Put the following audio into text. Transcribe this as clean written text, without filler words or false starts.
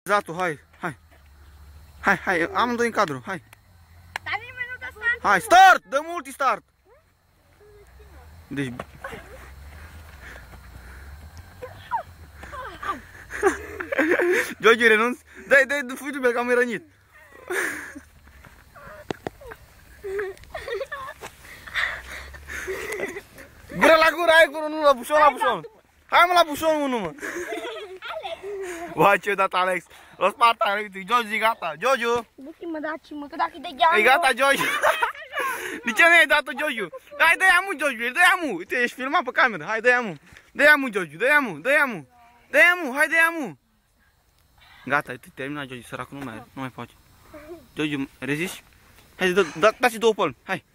Zatu, hai. Hai, amândoi în cadru, hai. Dar nimeni nu dă start. Hai, start! Dă multi-start! Deci... George, renunț? Dai, fugi pe că am rănit. Gură la gură, hai gură, nu la bușon, Hai mă la bușon, nu mă. Bă, ce-o dat Alex? O sparta, uite, George, e gata. George! Du-te mă, dați-mă, că dacă e de geamă... E gata, George! De ce nu ai dat-o, George? Hai, dă-i amu, George, dă-i amu! Uite, ești filmat pe cameră, hai, dă-i amu! Dă-i amu, George, dă-i amu, dă-i amu! Dă-i amu, hai, dă-i amu! Gata, uite, terminat, George, săracul nu mai poate. George, rezisti? Hai, dați-i două palme, hai!